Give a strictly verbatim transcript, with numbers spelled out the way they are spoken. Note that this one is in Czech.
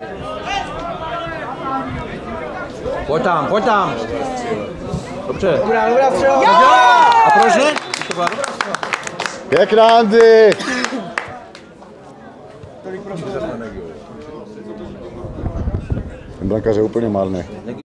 Pojď tam, pojď tam. Dobře. Dobrá, dobrá střela. A proč ne? To byla dobrá střela. Pěkná, Andy. Ten brankář je úplně marný.